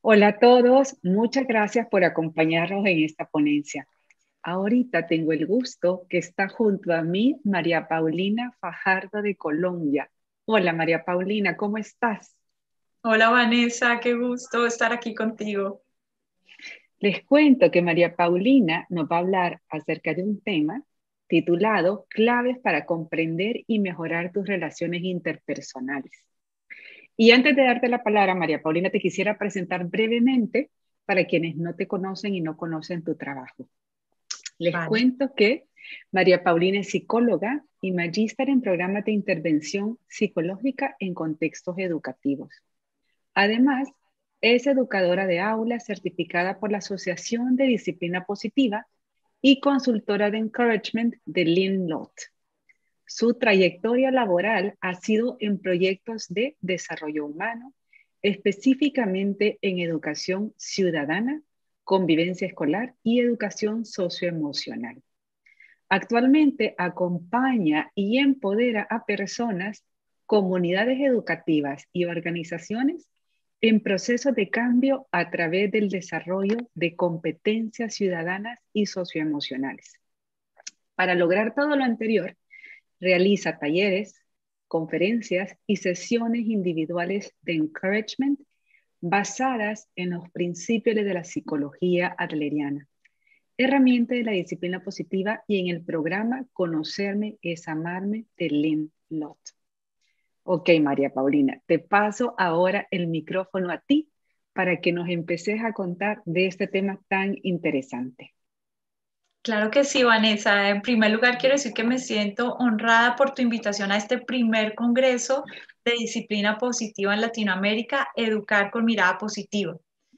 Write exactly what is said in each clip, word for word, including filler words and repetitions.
Hola a todos, muchas gracias por acompañarnos en esta ponencia. Ahorita tengo el gusto que está junto a mí María Paulina Fajardo de Colombia. Hola María Paulina, ¿cómo estás? Hola Vanessa, qué gusto estar aquí contigo. Les cuento que María Paulina nos va a hablar acerca de un tema titulado Claves para comprender y mejorar tus relaciones interpersonales. Y antes de darte la palabra, María Paulina, te quisiera presentar brevemente para quienes no te conocen y no conocen tu trabajo. Les Vale. cuento que María Paulina es psicóloga y magíster en programas de intervención psicológica en contextos educativos. Además, es educadora de aula certificada por la Asociación de Disciplina Positiva y consultora de encouragement de Lynn Lott. Su trayectoria laboral ha sido en proyectos de desarrollo humano, específicamente en educación ciudadana, convivencia escolar y educación socioemocional. Actualmente acompaña y empodera a personas, comunidades educativas y organizaciones en procesos de cambio a través del desarrollo de competencias ciudadanas y socioemocionales. Para lograr todo lo anterior, realiza talleres, conferencias y sesiones individuales de encouragement basadas en los principios de la psicología adleriana, herramienta de la disciplina positiva y en el programa Conocerme es Amarme de Lynn Lott. Ok, María Paulina, te paso ahora el micrófono a ti para que nos empeces a contar de este tema tan interesante. Claro que sí, Vanessa. En primer lugar, quiero decir que me siento honrada por tu invitación a este primer congreso de disciplina positiva en Latinoamérica, Educar con mirada positiva.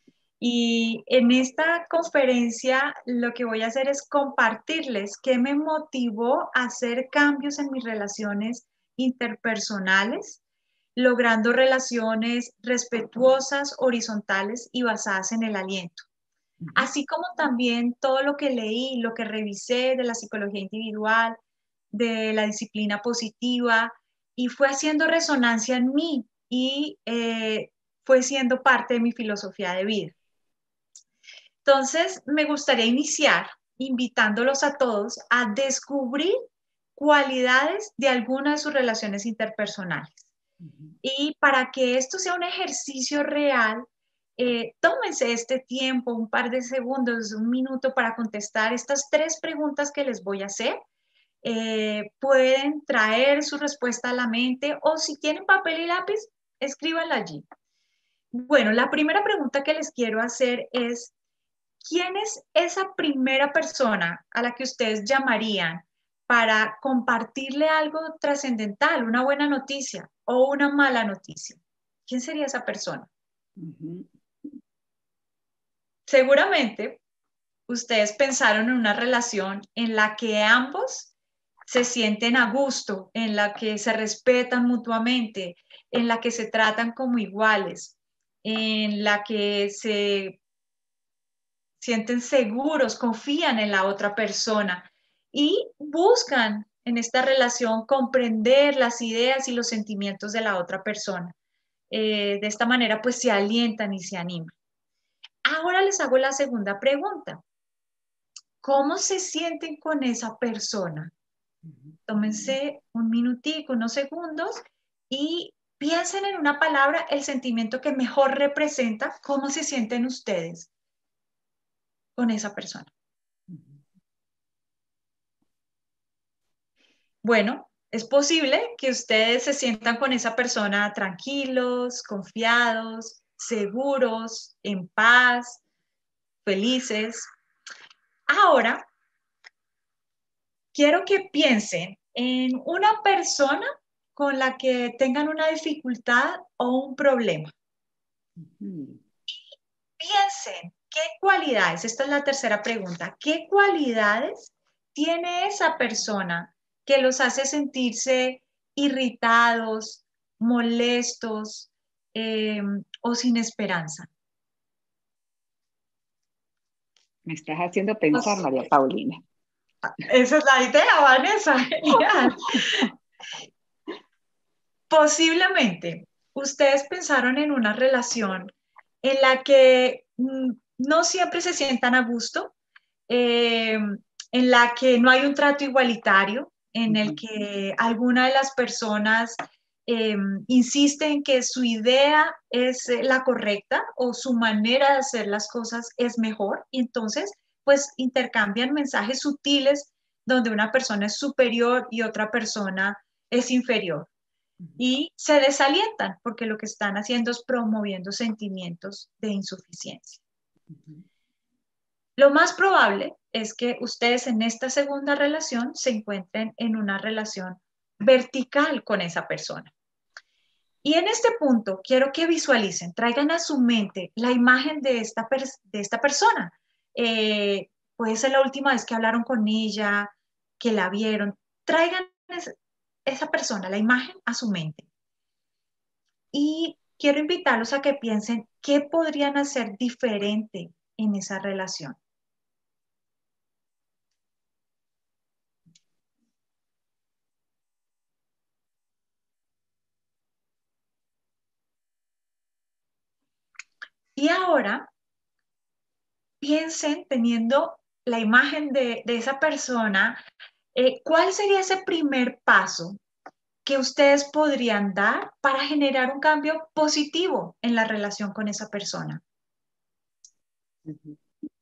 Y en esta conferencia lo que voy a hacer es compartirles qué me motivó a hacer cambios en mis relaciones interpersonales, logrando relaciones respetuosas, horizontales y basadas en el aliento. Ujú. Así como también todo lo que leí, lo que revisé de la psicología individual, de la disciplina positiva, y fue haciendo resonancia en mí y eh, fue siendo parte de mi filosofía de vida. Entonces, me gustaría iniciar invitándolos a todos a descubrir cualidades de alguna de sus relaciones interpersonales. Ujú. Y para que esto sea un ejercicio real, eh, tómense este tiempo, un par de segundos, un minuto para contestar estas tres preguntas que les voy a hacer. Eh, pueden traer su respuesta a la mente o si tienen papel y lápiz, escríbanla allí. Bueno, la primera pregunta que les quiero hacer es, ¿quién es esa primera persona a la que ustedes llamarían para compartirle algo trascendental, una buena noticia o una mala noticia? ¿Quién sería esa persona? Ujú. Seguramente ustedes pensaron en una relación en la que ambos se sienten a gusto, en la que se respetan mutuamente, en la que se tratan como iguales, en la que se sienten seguros, confían en la otra persona y buscan en esta relación comprender las ideas y los sentimientos de la otra persona. Eh, de esta manera, pues se alientan y se animan. Ahora les hago la segunda pregunta. ¿Cómo se sienten con esa persona? Ujú. Tómense un minutico, unos segundos y piensen en una palabra, el sentimiento que mejor representa cómo se sienten ustedes con esa persona. Bueno, es posible que ustedes se sientan con esa persona tranquilos, confiados, seguros, en paz, felices. Ahora, quiero que piensen en una persona con la que tengan una dificultad o un problema. Ujú. Piensen, ¿qué cualidades? Esta es la tercera pregunta. ¿Qué cualidades tiene esa persona que los hace sentirse irritados, molestos eh, o sin esperanza? Me estás haciendo pensar, Pues, María Paulina. esa es la idea, Vanessa. Genial. Posiblemente ustedes pensaron en una relación en la que mm, no siempre se sientan a gusto, eh, en la que no hay un trato igualitario, en el que alguna de las personas eh, insiste en que su idea es eh, la correcta o su manera de hacer las cosas es mejor, y entonces pues intercambian mensajes sutiles donde una persona es superior y otra persona es inferior. Y se desalientan porque lo que están haciendo es promoviendo sentimientos de insuficiencia. Lo más probable es que ustedes en esta segunda relación se encuentren en una relación vertical con esa persona. Y en este punto quiero que visualicen, traigan a su mente la imagen de esta, de esta persona. Eh, puede ser la última vez que hablaron con ella, que la vieron. Traigan es, esa persona, la imagen, a su mente. Y quiero invitarlos a que piensen qué podrían hacer diferente en esa relación. Y ahora piensen, teniendo la imagen de, de esa persona, eh, ¿cuál sería ese primer paso que ustedes podrían dar para generar un cambio positivo en la relación con esa persona? Ujú.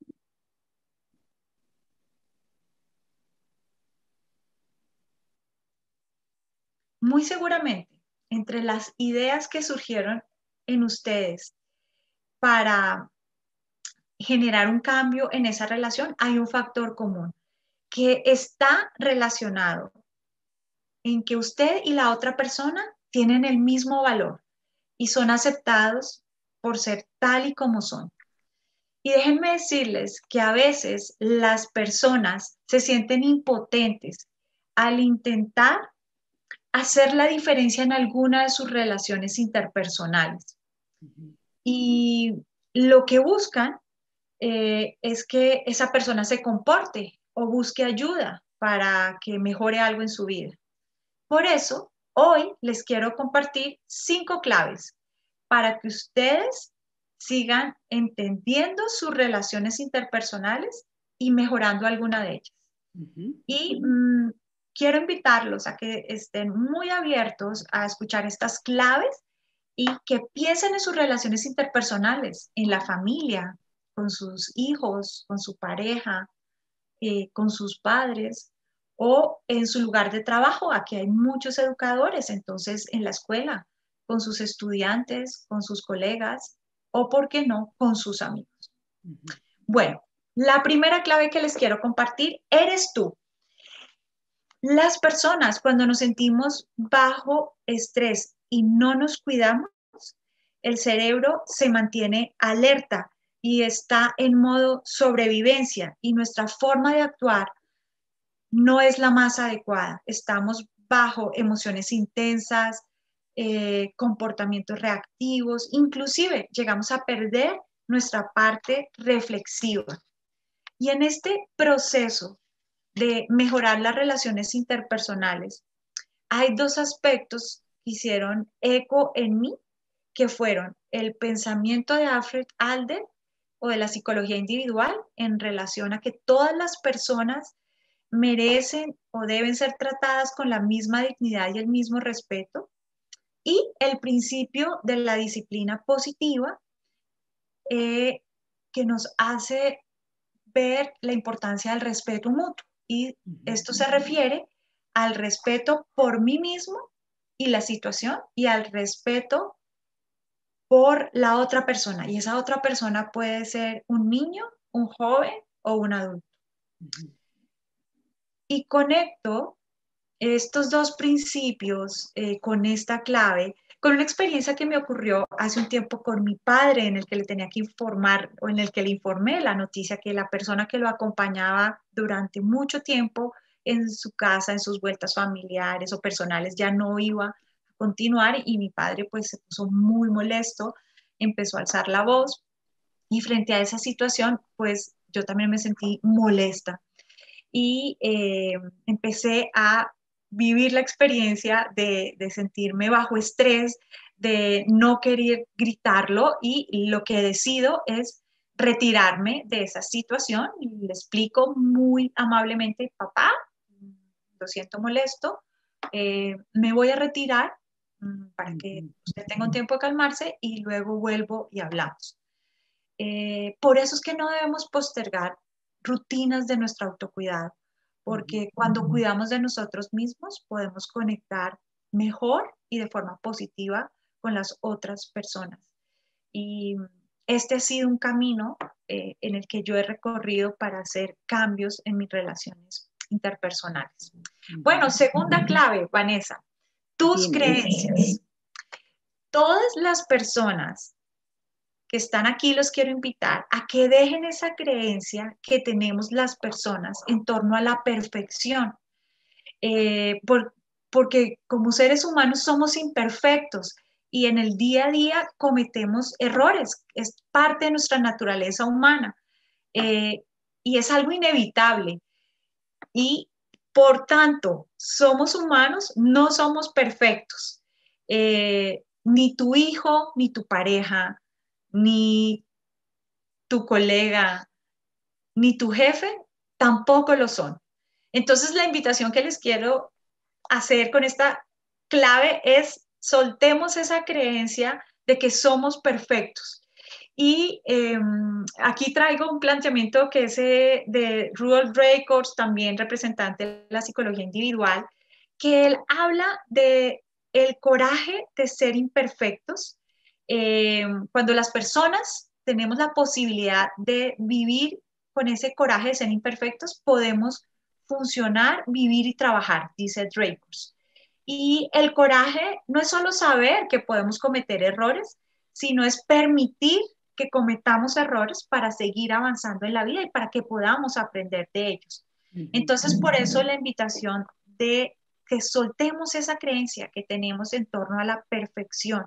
Muy seguramente, entre las ideas que surgieron en ustedes para generar un cambio en esa relación, hay un factor común que está relacionado en que usted y la otra persona tienen el mismo valor y son aceptados por ser tal y como son. Y déjenme decirles que a veces las personas se sienten impotentes al intentar hacer la diferencia en alguna de sus relaciones interpersonales. Ujú. Y lo que buscan eh, es que esa persona se comporte o busque ayuda para que mejore algo en su vida. Por eso, hoy les quiero compartir cinco claves para que ustedes sigan entendiendo sus relaciones interpersonales y mejorando alguna de ellas. Ujú. Y mmm, quiero invitarlos a que estén muy abiertos a escuchar estas claves y que piensen en sus relaciones interpersonales, en la familia, con sus hijos, con su pareja, eh, con sus padres o en su lugar de trabajo. Aquí hay muchos educadores, entonces en la escuela, con sus estudiantes, con sus colegas o, ¿por qué no?, con sus amigos. Ujú. Bueno, la primera clave que les quiero compartir eres tú. Las personas, cuando nos sentimos bajo estrés y no nos cuidamos, el cerebro se mantiene alerta y está en modo sobrevivencia y nuestra forma de actuar no es la más adecuada. Estamos bajo emociones intensas, eh, comportamientos reactivos, inclusive llegamos a perder nuestra parte reflexiva. Y en este proceso de mejorar las relaciones interpersonales, hay dos aspectos que hicieron eco en mí, que fueron el pensamiento de Alfred Adler o de la psicología individual en relación a que todas las personas merecen o deben ser tratadas con la misma dignidad y el mismo respeto, y el principio de la disciplina positiva, eh, que nos hace ver la importancia del respeto mutuo. Y esto se refiere al respeto por mí mismo y la situación y al respeto por la otra persona. Y esa otra persona puede ser un niño, un joven o un adulto. Ujú. Y conecto estos dos principios eh, con esta clave, con una experiencia que me ocurrió hace un tiempo con mi padre, en el que le tenía que informar o en el que le informé la noticia que la persona que lo acompañaba durante mucho tiempo en su casa, en sus vueltas familiares o personales, ya no iba a continuar, y mi padre pues se puso muy molesto, empezó a alzar la voz, y frente a esa situación pues yo también me sentí molesta y eh, empecé a vivir la experiencia de, de sentirme bajo estrés, de no querer gritarlo y lo que decido es retirarme de esa situación y le explico muy amablemente, papá, lo siento molesto, eh, me voy a retirar mm, para que usted tenga un tiempo de calmarse y luego vuelvo y hablamos. Eh, por eso es que no debemos postergar rutinas de nuestro autocuidado, porque cuando cuidamos de nosotros mismos podemos conectar mejor y de forma positiva con las otras personas. Y este ha sido un camino eh, en el que yo he recorrido para hacer cambios en mis relaciones interpersonales. Bueno, segunda clave, Vanessa, tus Dime. creencias. Todas las personas que están aquí los quiero invitar a que dejen esa creencia que tenemos las personas en torno a la perfección. Eh, por, porque como seres humanos somos imperfectos y en el día a día cometemos errores, es parte de nuestra naturaleza humana eh, y es algo inevitable. Y por tanto, somos humanos, no somos perfectos. Eh, ni tu hijo, ni tu pareja, ni tu colega, ni tu jefe, tampoco lo son. Entonces, la invitación que les quiero hacer con esta clave es soltemos esa creencia de que somos perfectos. Y eh, aquí traigo un planteamiento que es eh, de Rudolf Dreikurs, también representante de la psicología individual, que él habla de el coraje de ser imperfectos. Eh, cuando las personas tenemos la posibilidad de vivir con ese coraje de ser imperfectos, podemos funcionar, vivir y trabajar, dice Dreikurs. Y el coraje no es solo saber que podemos cometer errores, sino es permitir que cometamos errores para seguir avanzando en la vida y para que podamos aprender de ellos. Entonces, por eso la invitación de que soltemos esa creencia que tenemos en torno a la perfección.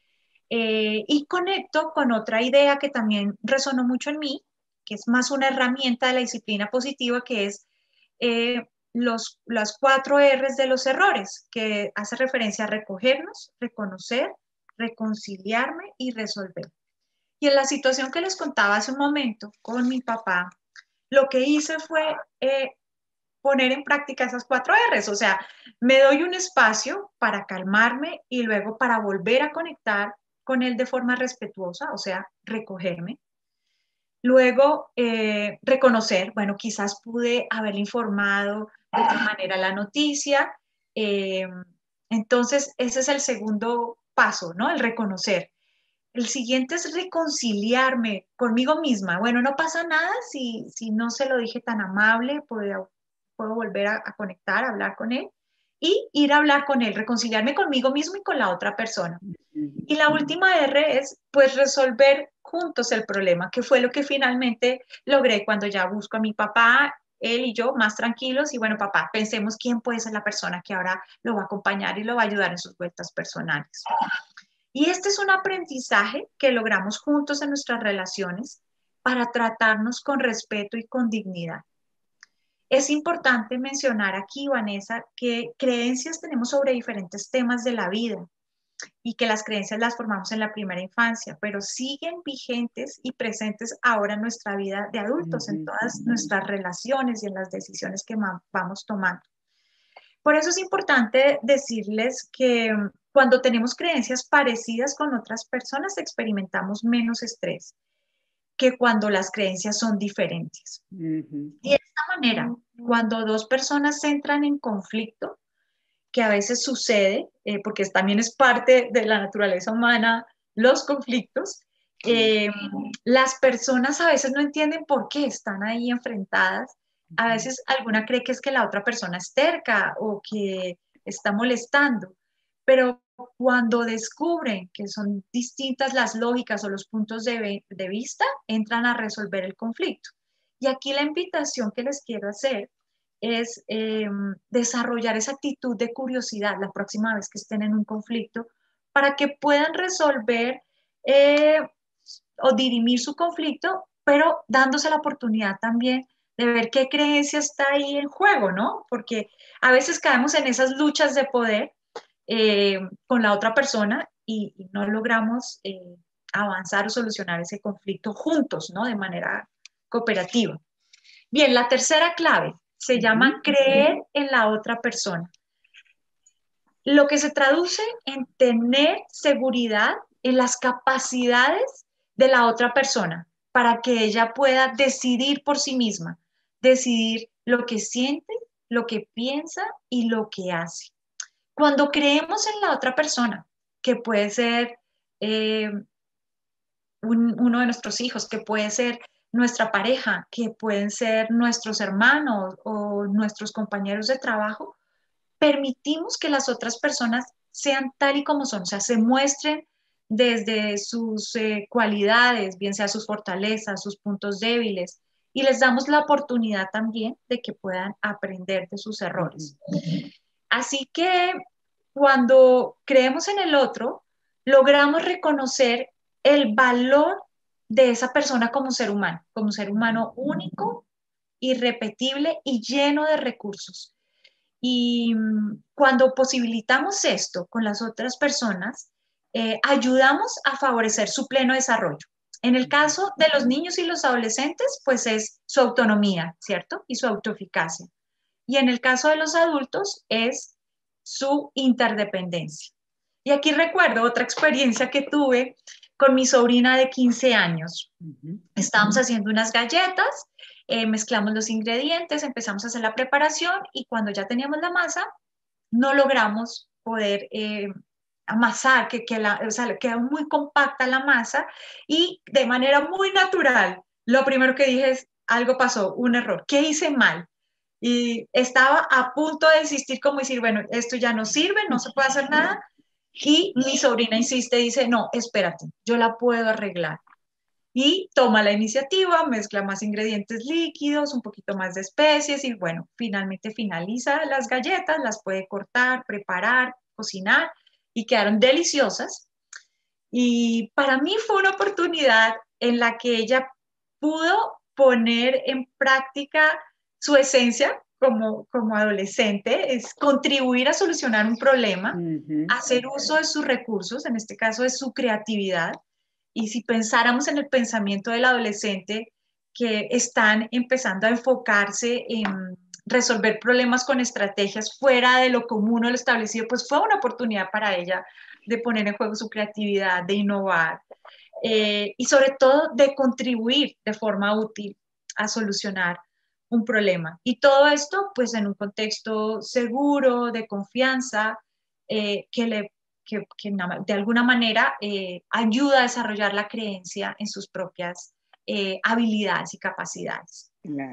Eh, y conecto con otra idea que también resonó mucho en mí, que es más una herramienta de la disciplina positiva, que es eh, los, las cuatro R's de los errores, que hace referencia a recogernos, reconocer, reconciliarme y resolver. Y en la situación que les contaba hace un momento con mi papá, lo que hice fue eh, poner en práctica esas cuatro R's, o sea, me doy un espacio para calmarme y luego para volver a conectar con él de forma respetuosa, o sea, recogerme. Luego, eh, reconocer, bueno, quizás pude haberle informado de otra manera la noticia. Eh, entonces, ese es el segundo paso, ¿no? El reconocer. El siguiente es reconciliarme conmigo misma. Bueno, no pasa nada si, si no se lo dije tan amable, puedo, puedo volver a, a conectar, a hablar con él y ir a hablar con él, reconciliarme conmigo mismo y con la otra persona. Y la última R es, pues, resolver juntos el problema, que fue lo que finalmente logré cuando ya busco a mi papá, él y yo más tranquilos. Y bueno, papá, pensemos quién puede ser la persona que ahora lo va a acompañar y lo va a ayudar en sus vueltas personales. Y este es un aprendizaje que logramos juntos en nuestras relaciones para tratarnos con respeto y con dignidad. Es importante mencionar aquí, Vanessa, que creencias tenemos sobre diferentes temas de la vida y que las creencias las formamos en la primera infancia, pero siguen vigentes y presentes ahora en nuestra vida de adultos, en todas nuestras relaciones y en las decisiones que vamos tomando. Por eso es importante decirles que cuando tenemos creencias parecidas con otras personas, experimentamos menos estrés que cuando las creencias son diferentes. Uh-huh. Y de esta manera, cuando dos personas entran en conflicto, que a veces sucede, eh, porque también es parte de la naturaleza humana, los conflictos, eh, las personas a veces no entienden por qué están ahí enfrentadas. A veces alguna cree que es que la otra persona es terca o que está molestando, pero cuando descubren que son distintas las lógicas o los puntos de, de vista, entran a resolver el conflicto. Y aquí la invitación que les quiero hacer es eh, desarrollar esa actitud de curiosidad la próxima vez que estén en un conflicto para que puedan resolver eh, o dirimir su conflicto, pero dándose la oportunidad también de ver qué creencia está ahí en juego, ¿no? Porque a veces caemos en esas luchas de poder eh, con la otra persona y, y no logramos eh, avanzar o solucionar ese conflicto juntos, ¿no? De manera cooperativa. Bien, la tercera clave se llama creer en la otra persona, lo que se traduce en tener seguridad en las capacidades de la otra persona para que ella pueda decidir por sí misma, decidir lo que siente, lo que piensa y lo que hace. Cuando creemos en la otra persona, que puede ser eh, un, uno de nuestros hijos, que puede ser nuestra pareja, que pueden ser nuestros hermanos o nuestros compañeros de trabajo, permitimos que las otras personas sean tal y como son, o sea, se muestren desde sus eh, cualidades, bien sea sus fortalezas, sus puntos débiles, y les damos la oportunidad también de que puedan aprender de sus errores. Así que cuando creemos en el otro, logramos reconocer el valor de esa persona como ser humano, como un ser humano único, irrepetible y lleno de recursos. Y mm, cuando posibilitamos esto con las otras personas, eh, ayudamos a favorecer su pleno desarrollo. En el caso de los niños y los adolescentes, pues es su autonomía, ¿cierto? Y su autoeficacia. Y en el caso de los adultos es su interdependencia. Y aquí recuerdo otra experiencia que tuve con mi sobrina de quince años. Estábamos haciendo unas galletas, eh, mezclamos los ingredientes, empezamos a hacer la preparación y cuando ya teníamos la masa, no logramos poder eh, amasar, que, que la, o sea, quedó muy compacta la masa y de manera muy natural, lo primero que dije es, algo pasó, un error, ¿qué hice mal? Y estaba a punto de desistir, como decir, bueno, esto ya no sirve, no se puede hacer nada. Y mi sobrina insiste, dice, no, espérate, yo la puedo arreglar. Y toma la iniciativa, mezcla más ingredientes líquidos, un poquito más de especies y bueno, finalmente finaliza las galletas, las puede cortar, preparar, cocinar y quedaron deliciosas. Y para mí fue una oportunidad en la que ella pudo poner en práctica su esencia como, como adolescente, es contribuir a solucionar un problema, uh-huh. hacer uso de sus recursos, en este caso de su creatividad. Y si pensáramos en el pensamiento del adolescente que están empezando a enfocarse en resolver problemas con estrategias fuera de lo común o lo establecido, pues fue una oportunidad para ella de poner en juego su creatividad, de innovar eh, y sobre todo de contribuir de forma útil a solucionar un problema. Y todo esto pues en un contexto seguro, de confianza, eh, que, le, que, que de alguna manera eh, ayuda a desarrollar la creencia en sus propias eh, habilidades y capacidades. Claro.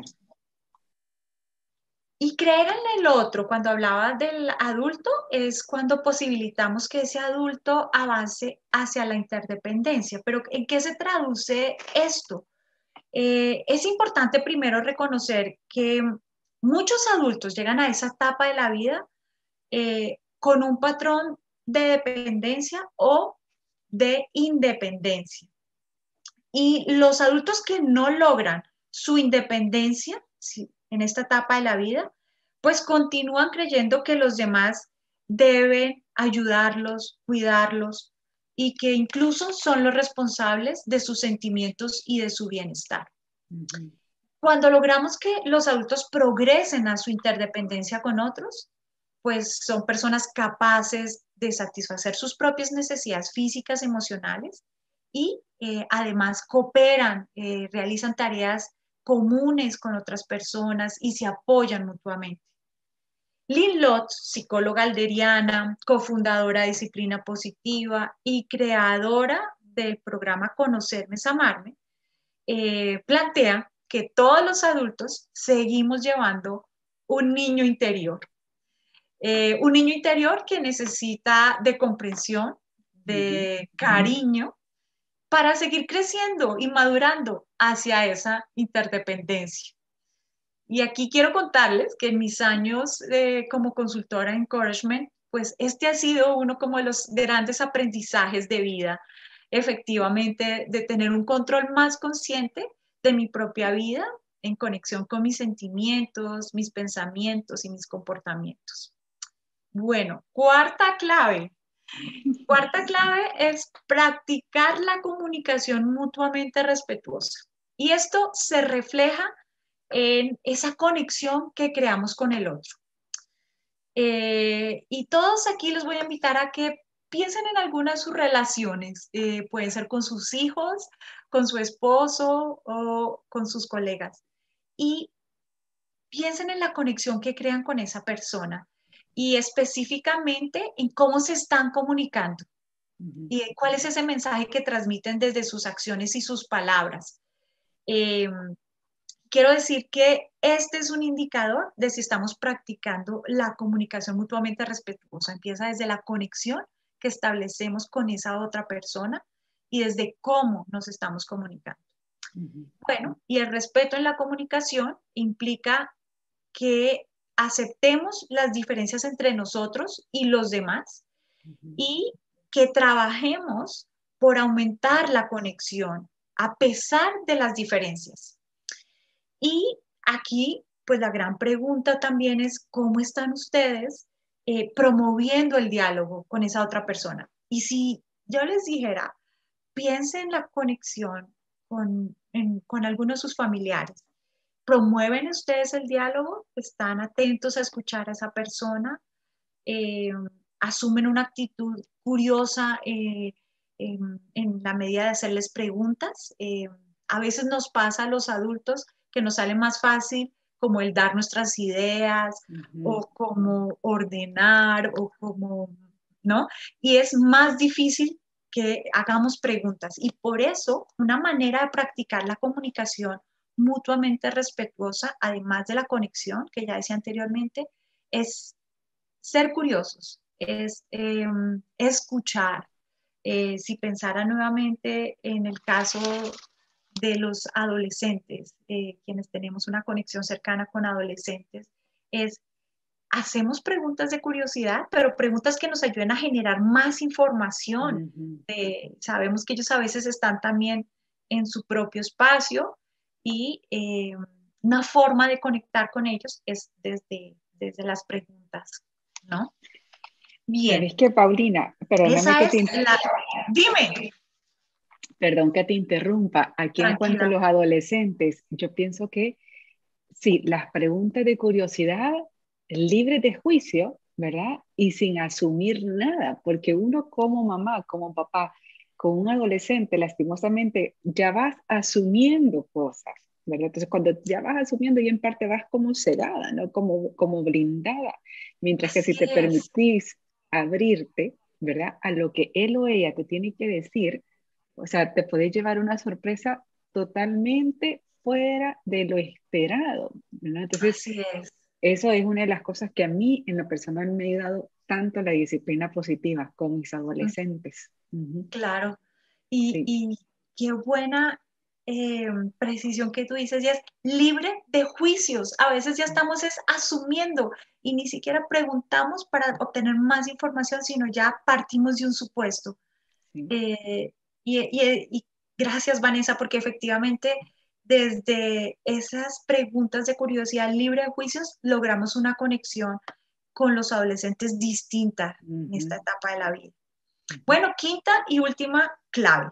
Y creer en el otro, cuando hablaba del adulto, es cuando posibilitamos que ese adulto avance hacia la interdependencia. Pero ¿en qué se traduce esto? Eh, es importante primero reconocer que muchos adultos llegan a esa etapa de la vida eh, con un patrón de dependencia o de independencia. Y los adultos que no logran su independencia, ¿sí?, en esta etapa de la vida, pues continúan creyendo que los demás deben ayudarlos, cuidarlos y que incluso son los responsables de sus sentimientos y de su bienestar. Uh-huh. Cuando logramos que los adultos progresen a su interdependencia con otros, pues son personas capaces de satisfacer sus propias necesidades físicas, emocionales y eh, además cooperan, eh, realizan tareas comunes con otras personas y se apoyan mutuamente. Lynn Lotz, psicóloga alderiana, cofundadora de Disciplina Positiva y creadora del programa Conocerme es Amarme, eh, plantea que todos los adultos seguimos llevando un niño interior. Eh, un niño interior que necesita de comprensión, de cariño, para seguir creciendo y madurando hacia esa interdependencia. Y aquí quiero contarles que en mis años eh, como consultora en Encouragement, pues este ha sido uno como de los grandes aprendizajes de vida, efectivamente, de tener un control más consciente de mi propia vida en conexión con mis sentimientos, mis pensamientos y mis comportamientos. Bueno, cuarta clave. Cuarta clave es practicar la comunicación mutuamente respetuosa. Y esto se refleja en esa conexión que creamos con el otro. Eh, y todos aquí los voy a invitar a que piensen en algunas de sus relaciones. Eh, pueden ser con sus hijos, con su esposo o con sus colegas. Y piensen en la conexión que crean con esa persona y específicamente en cómo se están comunicando Ujú. y cuál es ese mensaje que transmiten desde sus acciones y sus palabras. Eh, Quiero decir que este es un indicador de si estamos practicando la comunicación mutuamente respetuosa. Empieza desde la conexión que establecemos con esa otra persona y desde cómo nos estamos comunicando. Ujú. Bueno, y el respeto en la comunicación implica que aceptemos las diferencias entre nosotros y los demás Ujú. y que trabajemos por aumentar la conexión a pesar de las diferencias. Y aquí, pues la gran pregunta también es, ¿cómo están ustedes eh, promoviendo el diálogo con esa otra persona? Y si yo les dijera, piensen en la conexión con, en, con algunos de sus familiares. ¿Promueven ustedes el diálogo? ¿Están atentos a escuchar a esa persona? Eh, ¿Asumen una actitud curiosa eh, en, en, la medida de hacerles preguntas? Eh, a veces nos pasa a los adultos que nos sale más fácil como el dar nuestras ideas Ujú. o como ordenar o como, ¿no? Y es más difícil que hagamos preguntas. Y por eso, una manera de practicar la comunicación mutuamente respetuosa, además de la conexión que ya decía anteriormente, es ser curiosos, es eh, escuchar. Eh, si pensara nuevamente en el caso de los adolescentes, eh, quienes tenemos una conexión cercana con adolescentes, es hacemos preguntas de curiosidad, pero preguntas que nos ayuden a generar más información. Ujú. Eh, sabemos que ellos a veces están también en su propio espacio y eh, una forma de conectar con ellos es desde, desde las preguntas, ¿no? Bien, ¿Sabes qué, Paulina? Perdóname esa que es te, la... Dime, perdón que te interrumpa. Aquí en cuanto a tranquila. los adolescentes, yo pienso que sí, las preguntas de curiosidad libres de juicio, ¿verdad? Y sin asumir nada, porque uno como mamá, como papá, con un adolescente, lastimosamente, ya vas asumiendo cosas, ¿verdad? Entonces, cuando ya vas asumiendo, y en parte vas como cegada, ¿no? Como, como blindada. Mientras que si Así te es, permitís abrirte, ¿verdad? A lo que él o ella te tiene que decir, o sea, te puede llevar una sorpresa totalmente fuera de lo esperado, ¿no? Entonces, así es. eso es una de las cosas que a mí en lo personal me ha ayudado tanto la disciplina positiva con mis adolescentes. Ujú. Claro, y, Sí. y qué buena eh, precisión que tú dices, ya es libre de juicios. A veces ya estamos es asumiendo y ni siquiera preguntamos para obtener más información, sino ya partimos de un supuesto. Sí. Eh, y, y- y gracias, Vanessa, porque efectivamente desde esas preguntas de curiosidad libre de juicios logramos una conexión con los adolescentes distinta en esta Ujú. etapa de la vida. Ujú. Bueno, quinta y última clave,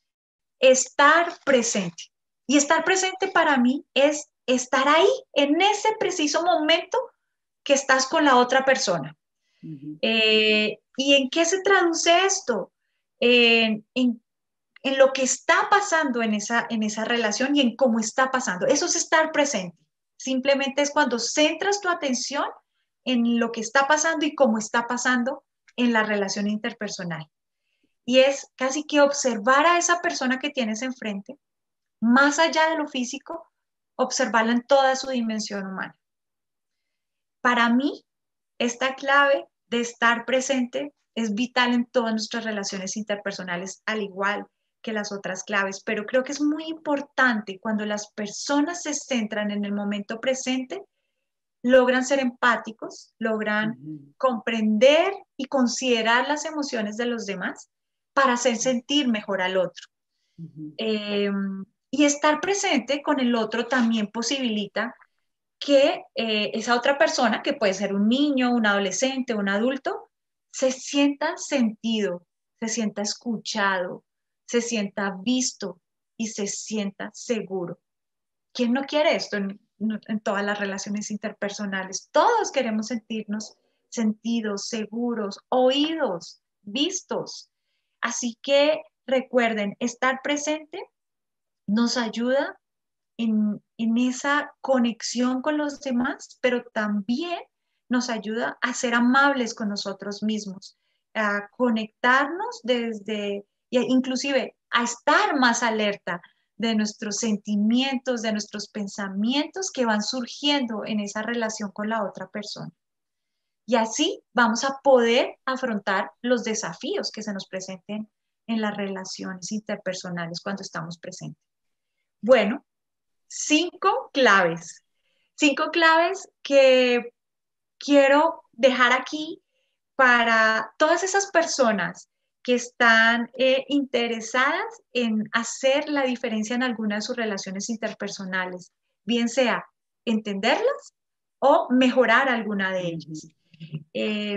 estar presente. Y estar presente para mí es estar ahí en ese preciso momento que estás con la otra persona. Ujú. Eh, ¿Y en qué se traduce esto? En, en, en lo que está pasando en esa, en esa relación y en cómo está pasando. Eso es estar presente. Simplemente es cuando centras tu atención en lo que está pasando y cómo está pasando en la relación interpersonal. Y es casi que observar a esa persona que tienes enfrente, más allá de lo físico, observarla en toda su dimensión humana. Para mí, esta clave de estar presente es vital en todas nuestras relaciones interpersonales, al igual que las otras claves, pero creo que es muy importante cuando las personas se centran en el momento presente, logran ser empáticos, logran Ujú. comprender y considerar las emociones de los demás para hacer sentir mejor al otro. Ujú. Eh, y estar presente con el otro también posibilita que eh, esa otra persona, que puede ser un niño, un adolescente, un adulto, se sienta sentido, se sienta escuchado, se sienta visto y se sienta seguro. ¿Quién no quiere esto en, en todas las relaciones interpersonales? Todos queremos sentirnos sentidos, seguros, oídos, vistos. Así que recuerden, estar presente nos ayuda en, en esa conexión con los demás, pero también nos ayuda a ser amables con nosotros mismos, a conectarnos desde, e inclusive a estar más alerta de nuestros sentimientos, de nuestros pensamientos que van surgiendo en esa relación con la otra persona. Y así vamos a poder afrontar los desafíos que se nos presenten en las relaciones interpersonales cuando estamos presentes. Bueno, cinco claves. Cinco claves que quiero dejar aquí para todas esas personas que están eh, interesadas en hacer la diferencia en alguna de sus relaciones interpersonales, bien sea entenderlas o mejorar alguna de ellas. Eh,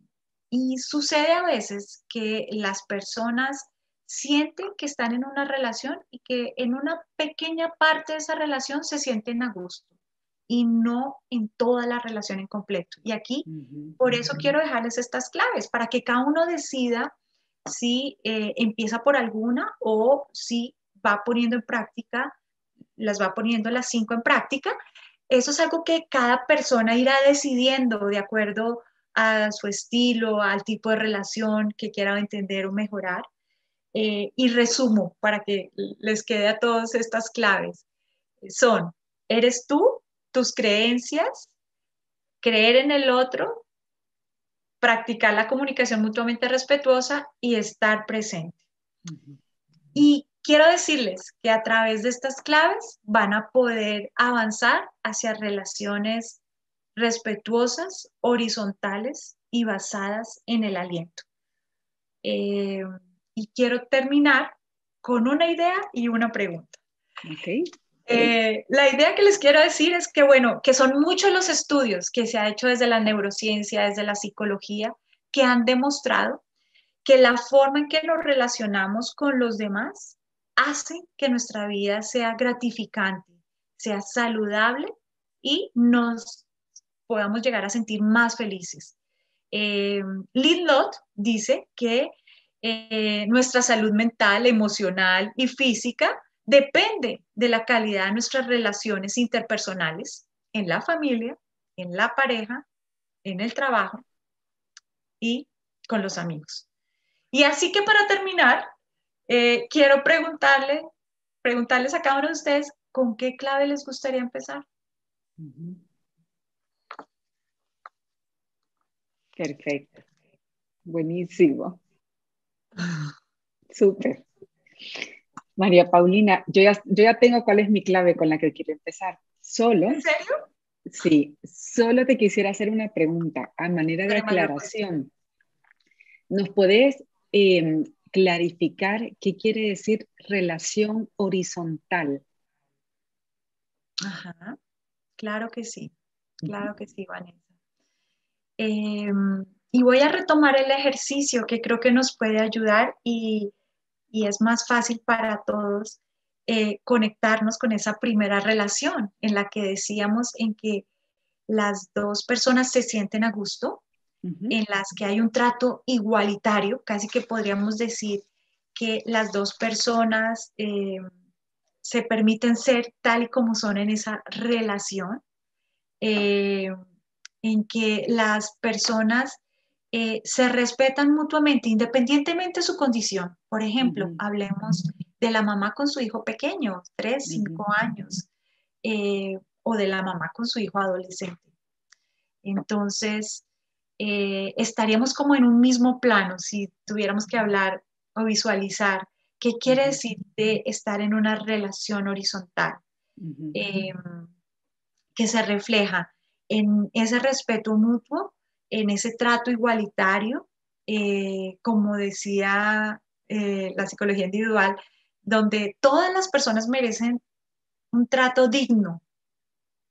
y sucede a veces que las personas sienten que están en una relación y que en una pequeña parte de esa relación se sienten a gusto y no en toda la relación en completo. Y aquí, uh-huh, por eso uh-huh. quiero dejarles estas claves, para que cada uno decida si eh, empieza por alguna o si va poniendo en práctica, las va poniendo las cinco en práctica. Eso es algo que cada persona irá decidiendo de acuerdo a su estilo, al tipo de relación que quiera entender o mejorar. Eh, y resumo para que les quede a todos estas claves. Son, eres tú, tus creencias, creer en el otro, practicar la comunicación mutuamente respetuosa y estar presente. Uh-huh. Y quiero decirles que a través de estas claves van a poder avanzar hacia relaciones respetuosas, horizontales y basadas en el aliento. Eh, y quiero terminar con una idea y una pregunta. Okay. Eh, la idea que les quiero decir es que, bueno, que son muchos los estudios que se ha hecho desde la neurociencia, desde la psicología, que han demostrado que la forma en que nos relacionamos con los demás hace que nuestra vida sea gratificante, sea saludable y nos podamos llegar a sentir más felices. Eh, Lidlott dice que eh, nuestra salud mental, emocional y física depende de la calidad de nuestras relaciones interpersonales en la familia, en la pareja, en el trabajo y con los amigos. Y así que para terminar, eh, quiero preguntarle, preguntarles a cada uno de ustedes con qué clave les gustaría empezar. Uh-huh. Perfecto. Buenísimo. Súper. María Paulina, yo ya, yo ya tengo cuál es mi clave con la que quiero empezar. Solo. ¿En serio? Sí, solo te quisiera hacer una pregunta a manera de aclaración. ¿Nos podés eh, clarificar qué quiere decir relación horizontal? Ajá, claro que sí, claro que sí, Vanessa. Eh, y voy a retomar el ejercicio que creo que nos puede ayudar y, y es más fácil para todos eh, conectarnos con esa primera relación en la que decíamos en que las dos personas se sienten a gusto, uh-huh. en las que hay un trato igualitario, casi que podríamos decir que las dos personas eh, se permiten ser tal y como son en esa relación, eh, en que las personas eh, se respetan mutuamente independientemente de su condición. Por ejemplo, uh-huh. hablemos de la mamá con su hijo pequeño, tres, cinco uh-huh. años, eh, o de la mamá con su hijo adolescente. Entonces, eh, estaríamos como en un mismo plano si tuviéramos que hablar o visualizar qué quiere decir de estar en una relación horizontal, uh-huh. eh, que se refleja en ese respeto mutuo, en ese trato igualitario, eh, como decía eh, la psicología individual, donde todas las personas merecen un trato digno.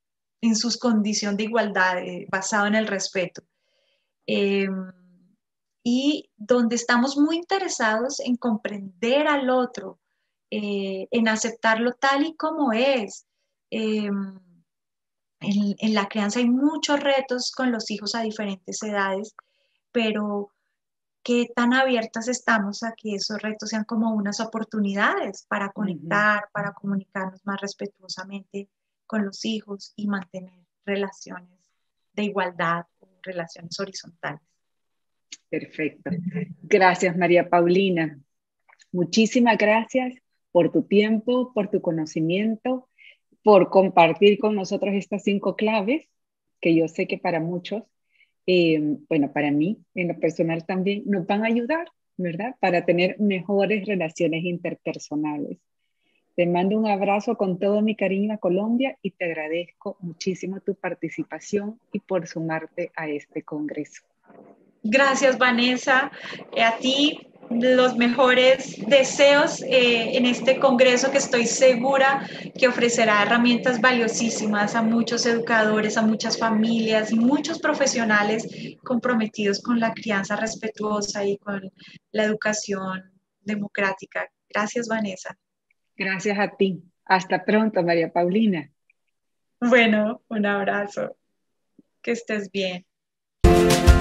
en su condición de igualdad, eh, basado en el respeto. Eh, y donde estamos muy interesados en comprender al otro, eh, en aceptarlo tal y como es. Eh, en, en la crianza hay muchos retos con los hijos a diferentes edades, pero qué tan abiertas estamos a que esos retos sean como unas oportunidades para Ujú. conectar, para comunicarnos más respetuosamente con los hijos y mantener relaciones de igualdad o relaciones horizontales. Perfecto. Gracias, María Paulina. Muchísimas gracias por tu tiempo, por tu conocimiento, por compartir con nosotros estas cinco claves, que yo sé que para muchos, eh, bueno, para mí en lo personal también, nos van a ayudar, ¿verdad? Para tener mejores relaciones interpersonales. Te mando un abrazo con todo mi cariño a Colombia y te agradezco muchísimo tu participación y por sumarte a este congreso. Gracias, Vanessa. Eh, a ti los mejores deseos eh, en este congreso que estoy segura que ofrecerá herramientas valiosísimas a muchos educadores, a muchas familias y muchos profesionales comprometidos con la crianza respetuosa y con la educación democrática. Gracias, Vanessa. Gracias a ti. Hasta pronto, María Paulina. Bueno, un abrazo. Que estés bien.